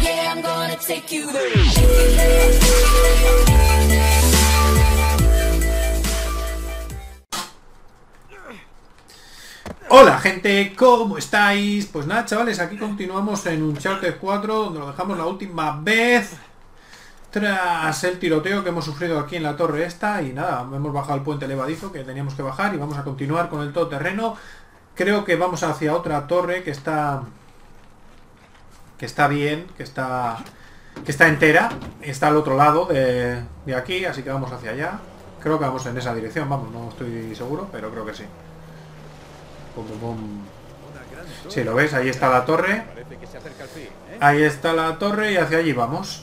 Yeah, I'm gonna take you there. Hola gente, ¿cómo estáis? Pues nada chavales, aquí continuamos en Uncharted 4, donde lo dejamos la última vez tras el tiroteo que hemos sufrido aquí en la torre esta. Y nada, hemos bajado el puente elevadizo que teníamos que bajar y vamos a continuar con el todoterreno. Creo que vamos hacia otra torre que está bien, que está entera. Está al otro lado de aquí, así que vamos hacia allá. Creo que vamos en esa dirección, vamos, no estoy seguro, pero creo que sí. Pum, pum, pum. Si lo ves, ahí está la torre. Ahí está la torre y hacia allí vamos.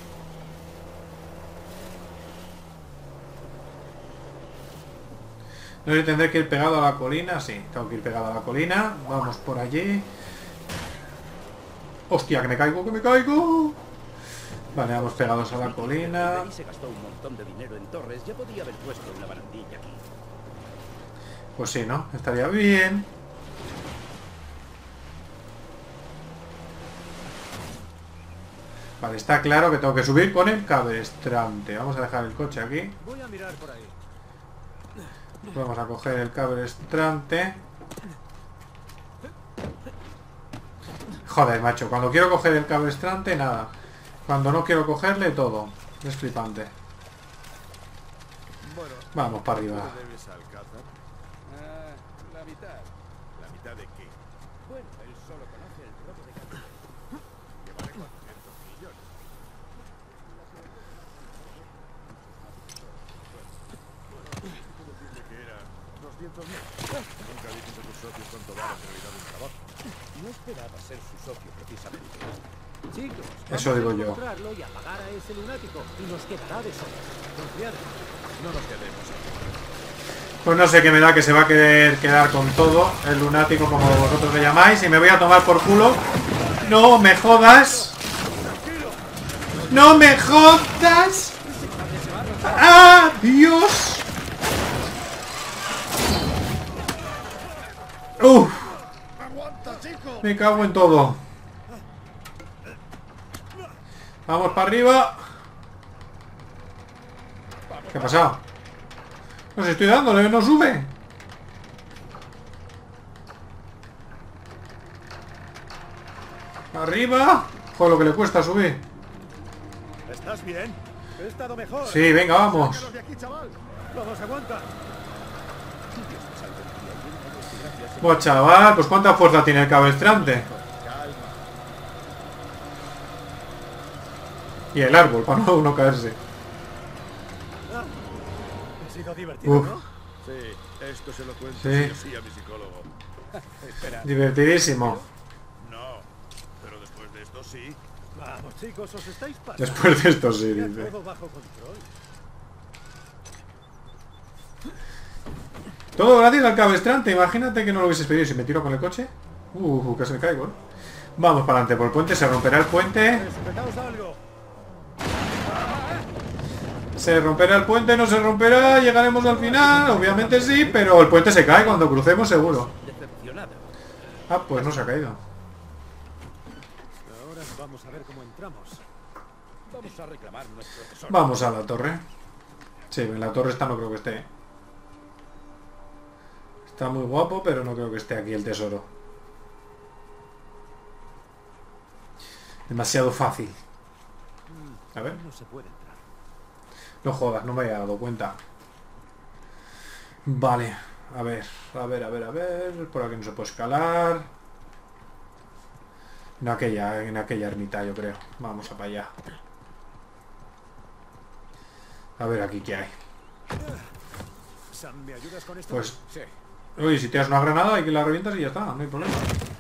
No sé, tendré que ir pegado a la colina. Sí, tengo que ir pegado a la colina. Vamos por allí. Hostia, que me caigo, que me caigo. Vale, vamos pegados a la colina. Se gastó un montón de dinero en torres, ya podía haber puesto una barandilla aquí. Pues sí, ¿no? Estaría bien. Vale, está claro que tengo que subir con el cabrestrante. Vamos a dejar el coche aquí. Voy a mirar por ahí. Vamos a coger el cabrestrante. Joder, macho, cuando quiero coger el cabrestrante, nada. Cuando no quiero cogerle, todo. Es flipante. Bueno, vamos para arriba. ¿cuánto debes al Alcázar? La mitad. ¿La mitad de qué? Bueno, él solo conoce el robo de carga. Que vale 400 millones. Bueno, decirle que era 200.000. Nunca dices a tus socios cuánto vale en realidad un trabajo. No esperaba ser su socio precisamente. Chicos, Eso digo yo. encontrarlo y apagar a ese lunático y nos quedará de sobra. Confiad. No nos quedemos aquí. Pues no sé qué me da, que se va a querer quedar con todo. El lunático, como vosotros le llamáis. Y me voy a tomar por culo. ¡No me jodas! ¡No me jodas! ¡Ah, Dios! ¡Uf! Me cago en todo. Vamos para arriba. ¿Qué ha pasado? No sé, estoy dándole, no sube. Arriba. Joder, lo que le cuesta subir. ¿Estás bien? He estado mejor. Sí, venga, vamos. Sácanos de aquí, chaval. Vamos, aguanta. Buah, chaval, pues cuánta fuerza tiene el cabrestrante. Calma. Y el árbol, para no caerse. Ha sido divertido, Uf. ¿no? Sí, esto se lo cuento Sí. sí a mi psicólogo. Espera. Divertidísimo. No, pero después de esto sí. Vamos, chicos, os estáis pasando. Después de esto sí, Ya dice. todo bajo control. Todo gracias al cabrestrante. Imagínate que no lo hubieses pedido. Si me tiro con el coche. Casi me caigo, ¿no? Vamos para adelante por el puente. Se romperá el puente. Sujetaos algo. Se romperá el puente, no se romperá. Llegaremos al final. Obviamente sí, pero el puente se cae cuando crucemos seguro. Decepcionado. Ah, pues no se ha caído. Ahora vamos a ver cómo entramos. Vamos a reclamar nuestro tesoro. Vamos a la torre. Sí, en la torre esta no creo que esté. Está muy guapo, pero no creo que esté aquí el tesoro. Demasiado fácil. A ver. No se puede entrar. No jodas, no me había dado cuenta. Vale. A ver. Por aquí no se puede escalar. En aquella ermita, yo creo. Vamos a para allá. A ver aquí qué hay. Sam, ¿me ayudas con esto? Pues... Sí. Uy, si tienes una granada hay que la revientas y ya está, no hay problema.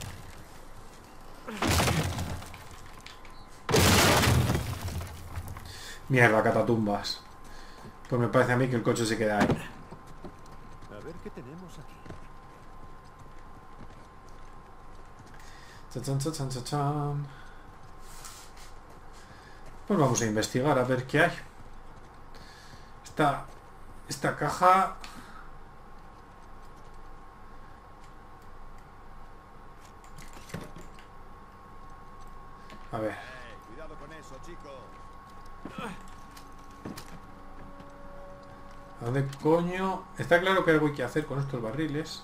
Mierda, catatumbas. Pues me parece a mí que el coche se queda ahí. A ver qué tenemos aquí. Chan, chan, chan, chan, chan. Pues vamos a investigar a ver qué hay. Esta caja... A ver. Cuidado con eso, chico. ¿A dónde coño? Está claro que algo hay que hacer con estos barriles.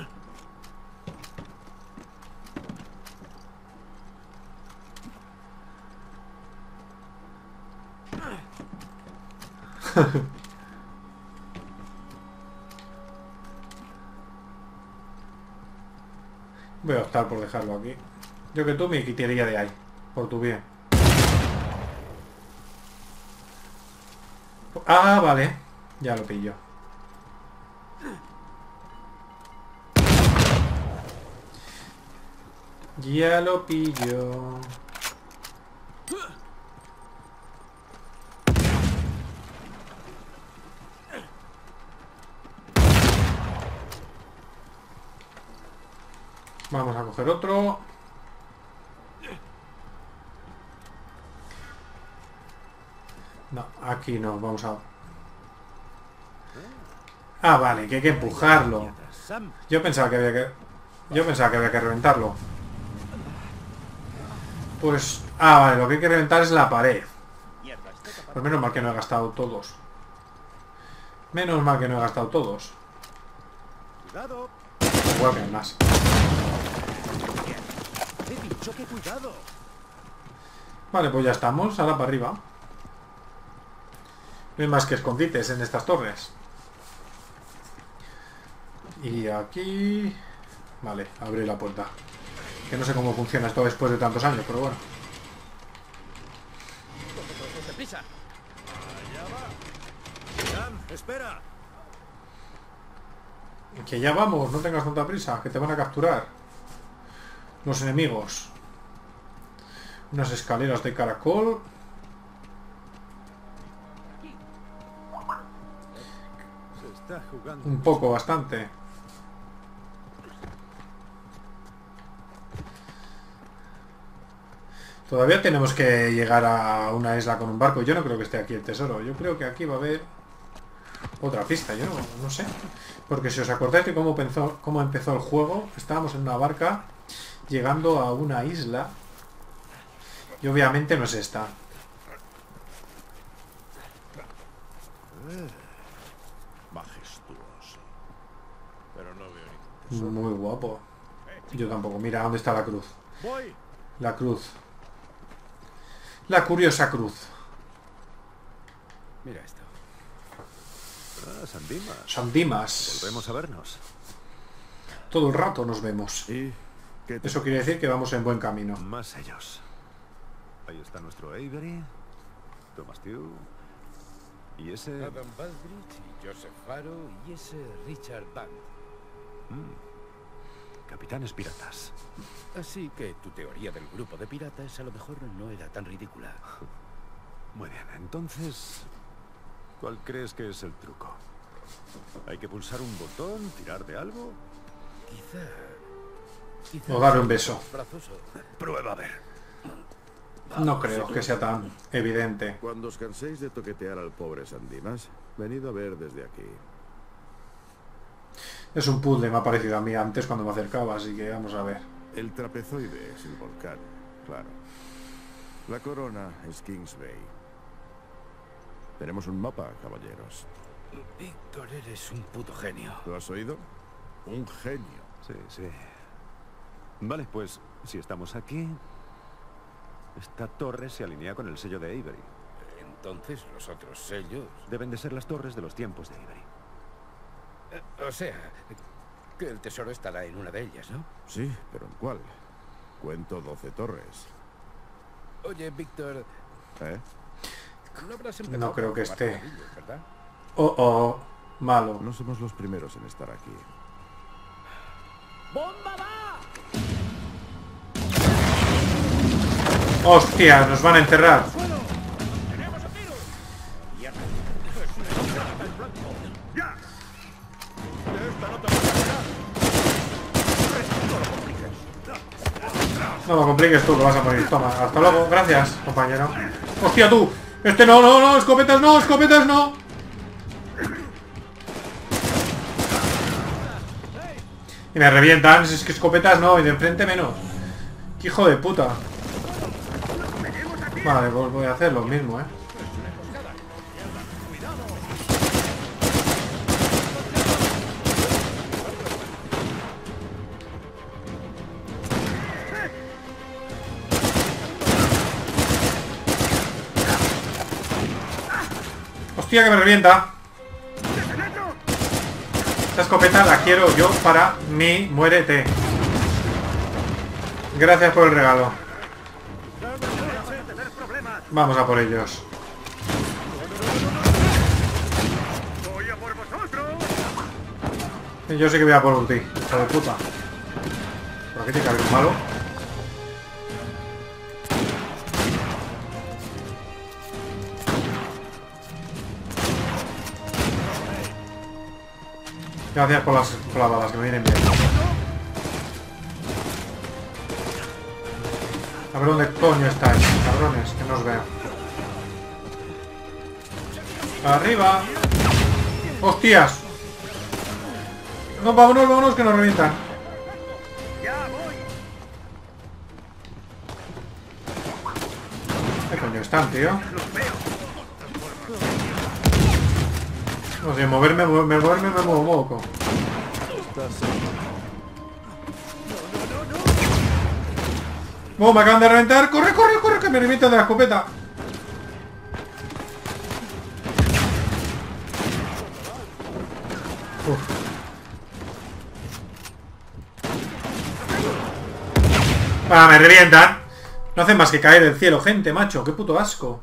Voy a optar por dejarlo aquí. Yo que tú me quitaría de ahí. Por tu bien. Ah, vale. Ya lo pillo. Ya lo pillo. Vamos a coger otro. No, aquí no, vamos a... Ah, vale, que hay que empujarlo. Sam, Yo pensaba que había que... reventarlo. Pues... Ah, vale, lo que hay que reventar es la pared. mierda, está tapado. Pues menos mal que no he gastado todos. Menos mal que no he gastado todos. Cuidado. Igual que hay más. He dicho que cuidado. Vale, pues ya estamos. Ahora para arriba. No hay más que escondites en estas torres. Y aquí... Vale, abrí la puerta. Que no sé cómo funciona esto después de tantos años, pero bueno. Coge prisa. Allá va. Sam, espera. Que ya vamos, no tengas tanta prisa, que te van a capturar los enemigos. Unas escaleras de caracol. Se está jugando. Un poco, bastante. Todavía tenemos que llegar a una isla con un barco. Yo no creo que esté aquí el tesoro. Yo creo que aquí va a haber otra pista. Yo no sé. Porque si os acordáis de cómo empezó el juego, estábamos en una barca llegando a una isla. Y obviamente no es esta. Majestuoso. Pero no veo ningún tesoro. Muy guapo. Yo tampoco. Mira, ¿dónde está la cruz? Voy. La cruz. La curiosa cruz. Mira esto. Ah, San Dimas. San Dimas. Volvemos a vernos. Todo el rato nos vemos. ¿Y qué te... Eso quiere decir que vamos en buen camino. Más ellos. Ahí está nuestro Avery, Thomas Tew y ese... Adam Baldrige y Joseph Faro y ese Richard Band. Capitanes piratas. Así que tu teoría del grupo de piratas a lo mejor no era tan ridícula. Muy bien, entonces... ¿Cuál crees que es el truco? ¿Hay que pulsar un botón, tirar de algo? Quizá O darle un beso. Brazoso. Prueba a ver. No creo que sea tan evidente. Cuando os canséis de toquetear al pobre San Dimas, venid a ver desde aquí. Es un puzzle, me ha parecido a mí antes cuando me acercaba, así que vamos a ver. El trapezoide es el volcán, claro. La corona es Kings Bay. Tenemos un mapa, caballeros. Víctor, eres un puto genio. ¿Lo has oído? Un genio. Sí, sí. Vale, pues, si estamos aquí... Esta torre se alinea con el sello de Avery. Entonces los otros sellos... Deben de ser las torres de los tiempos de Avery. O sea, que el tesoro estará en una de ellas, ¿no? Sí, pero ¿en cuál? Cuento 12 torres. Oye, Víctor, ¿Eh? no habrás empezado No creo por que robar esté. ladrillos, ¿verdad? Oh, malo. No somos los primeros en estar aquí. ¡Hostia! Nos van a enterrar. No lo compliques tú, que vas a morir. Toma, hasta luego. Gracias, compañero. ¡Hostia, tú! Este no, escopetas no, escopetas no. Y me revientan, si es que escopetas no, y de enfrente menos. ¡Qué hijo de puta! Vale, pues voy a hacer lo mismo, Hostia, que me revienta. Esta escopeta la quiero yo para mi muérete. Gracias por el regalo. Vamos a por ellos. Yo sí que voy a por ti, hijo de puta. Por aquí tiene que haber un malo. Gracias por las balas, que me vienen bien. A ver dónde coño estáis, cabrones, que no os veo. ¡Arriba! ¡Hostias! No, vámonos, vámonos, que nos revientan. ¿Qué coño están, tío? No sé, moverme me muevo poco. ¡Oh, me acaban de reventar! ¡Corre, corre, corre! ¡Que me revientan de la escopeta! Uf. ¡Ah, me revientan! No hacen más que caer del cielo, gente, macho. ¡Qué puto asco!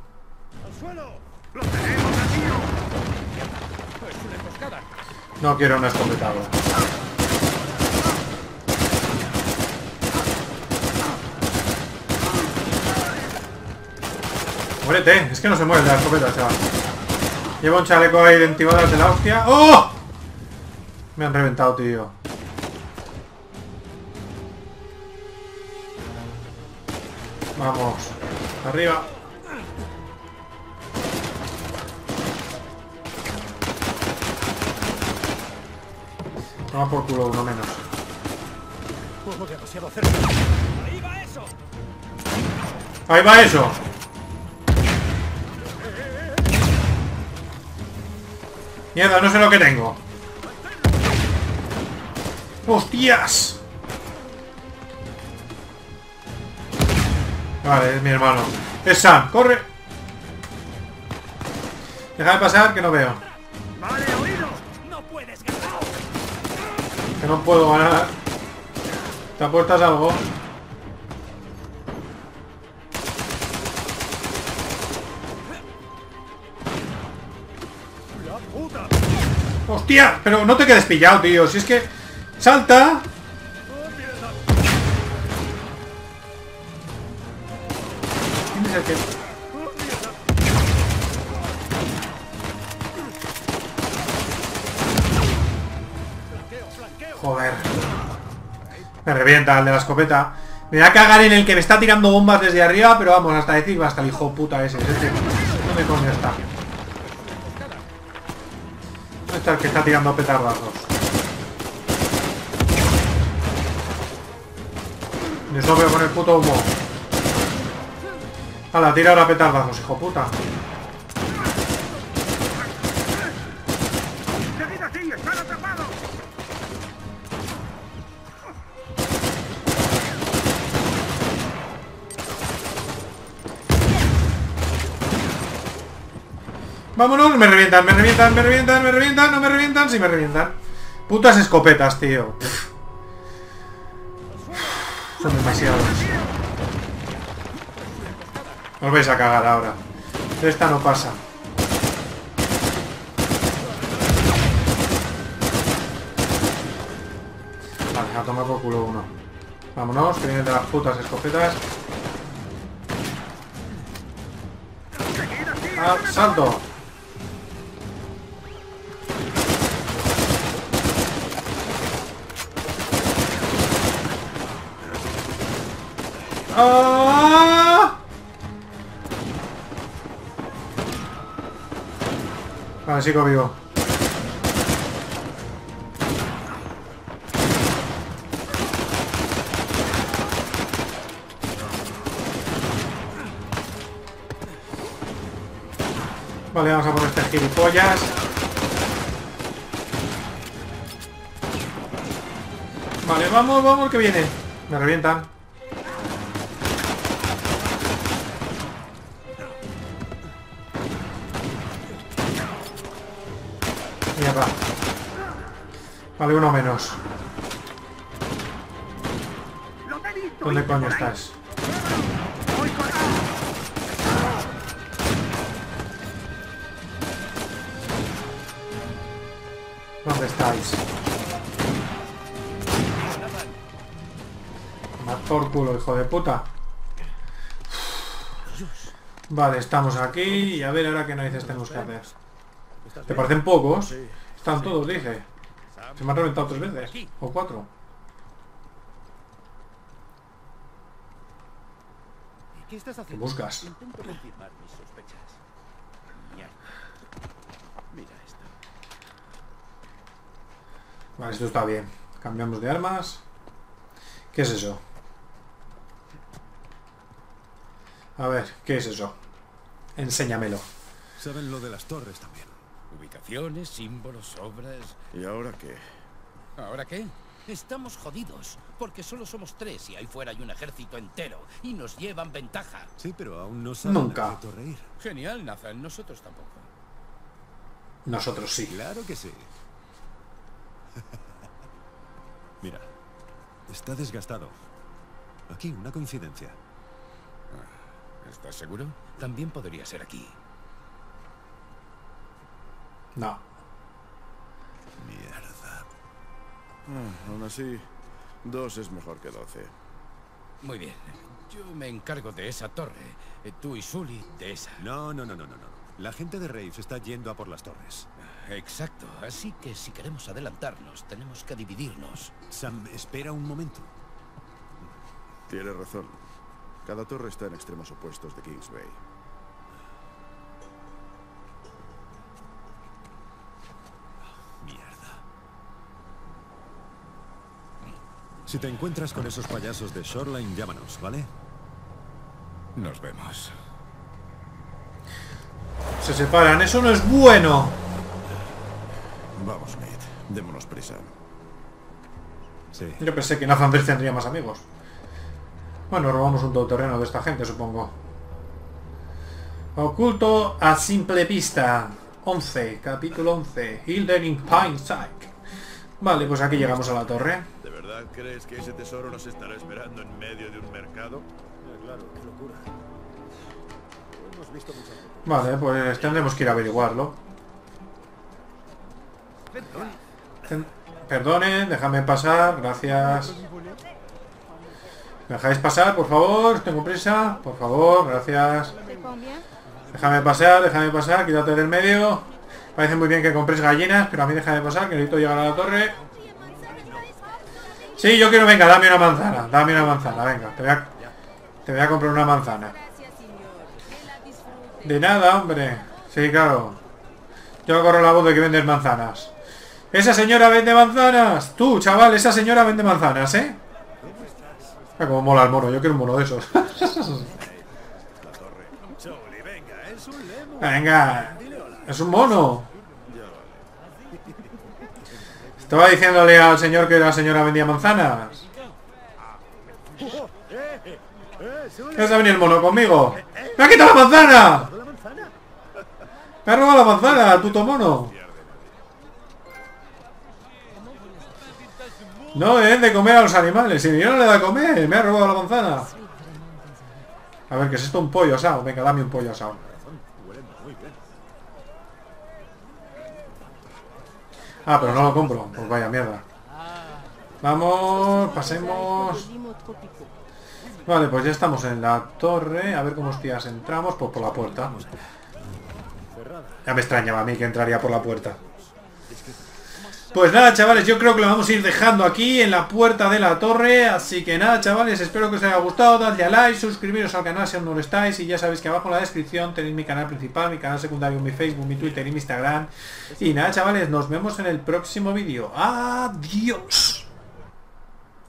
No quiero una escopeta ahora. Muérete, es que no se muere de la escopeta, chaval. Llevo un chaleco ahí de antibalas de la hostia. ¡Oh! Me han reventado, tío. Vamos. Arriba. Toma por culo, uno menos. Demasiado cerca. Ahí va eso. ¡Ahí va eso! Mierda, no sé lo que tengo. ¡Hostias! Vale, es mi hermano. Es Sam, corre. Déjame pasar, que no veo. Vale, oído. No puedes ganar. Que no puedo ganar. ¿Te apuestas algo? ¡Hostia! Pero no te quedes pillado, tío. Si es que... ¡Salta! ¿Quién es el que...? Joder. Me revienta el de la escopeta. Me voy a cagar en el que me está tirando bombas desde arriba, pero vamos, hasta decir basta el hijo puta ese. ¿Dónde coño está? ¿Dónde está el que está tirando petardazos? Yo solo veo con el puto humo. Hala, tira ahora petardazos, hijo puta. Vámonos, me revientan, me revientan, me revientan, me revientan, no me revientan, sí me revientan. Putas escopetas, tío. Son demasiados. Os vais a cagar ahora. Esta no pasa. Vale, a tomar por culo uno. Vámonos, que vienen de las putas escopetas. Ah, salto. ¡Ah! Vale, sigo vivo. Vale, vamos a poner este gilipollas. Vale, vamos, vamos, que viene. Me revientan. Mierda. Vale, uno menos. ¿Dónde coño estás? ¿Dónde estáis? Más por culo, hijo de puta. Vale, estamos aquí y a ver ahora qué narices tenemos que hacer. ¿Te parecen pocos? Están todos, dije. Se me han reventado 3 veces. O 4. ¿Qué estás ¿Qué haciendo? buscas? Intento confirmar mis sospechas. Mierda. Mira esto. Vale, esto está bien. Cambiamos de armas. ¿Qué es eso? A ver, ¿qué es eso? Enséñamelo. Saben lo de las torres también. Ubicaciones, símbolos, obras... ¿Y ahora qué? ¿Ahora qué? Estamos jodidos, porque solo somos 3 y ahí fuera hay un ejército entero y nos llevan ventaja. Sí, pero aún no saben Nunca. a qué torre ir. Genial, Nathan. Nosotros tampoco. Nosotros sí. Claro que sí. Mira, está desgastado. Aquí, una coincidencia. ¿Estás seguro? También podría ser aquí. No. Mierda. Aún así, 2 es mejor que 12. Muy bien. Yo me encargo de esa torre. Tú y Sully de esa. No. La gente de Rafe está yendo a por las torres. Exacto. Así que si queremos adelantarnos, tenemos que dividirnos. Sam, espera un momento. Tienes razón. Cada torre está en extremos opuestos de Kings Bay. Mierda. Si te encuentras con esos payasos de Shoreline, llámanos, ¿vale? Nos vemos. Se separan. Eso no es bueno. Vamos, Nate. Démonos prisa. Sí. Yo pensé que Nathan Drake tendría más amigos. Bueno, robamos un todoterreno de esta gente, supongo. Oculto a simple vista. 11, capítulo 11. Hildering Pineside. Vale, pues aquí llegamos a la torre. ¿De verdad crees que ese tesoro nos estará esperando en medio de un mercado? Claro, qué locura. Hemos visto muchas veces. Vale, pues tendremos que ir a averiguarlo. Perdonen, déjame pasar, gracias. ¿Me dejáis pasar, por favor? Tengo prisa, por favor, gracias. Déjame pasar, quítate del medio. Parece muy bien que compréis gallinas, pero a mí déjame pasar, que necesito llegar a la torre. Sí, yo quiero, venga, dame una manzana, venga, te voy a comprar una manzana. De nada, hombre. Sí, claro. Yo corro la voz de que vendes manzanas. ¡Esa señora vende manzanas! Tú, chaval, esa señora vende manzanas, ¿eh? Ah, como mola el mono, yo quiero un mono de esos. Venga, es un mono. Estaba diciéndole al señor que la señora vendía manzanas. ¿Qué se ha venido el mono conmigo? ¡Me ha quitado la manzana! ¡Me ha robado la manzana, el puto mono! No, de comer a los animales. Si yo no le da a comer, me ha robado la manzana. A ver, ¿qué es esto? Un pollo asado. Venga, dame un pollo asado. Ah, pero no lo compro. Pues vaya mierda. Vamos, pasemos. Vale, pues ya estamos en la torre. A ver cómo hostias entramos. Pues por la puerta. Ya me extrañaba a mí que entraría por la puerta. Pues nada, chavales, yo creo que lo vamos a ir dejando aquí en la puerta de la torre. Así que nada, chavales, espero que os haya gustado. Dadle a like, suscribiros al canal si aún no lo estáis. Y ya sabéis que abajo en la descripción tenéis mi canal principal, mi canal secundario, mi Facebook, mi Twitter y mi Instagram. Y nada, chavales, nos vemos en el próximo vídeo. Adiós.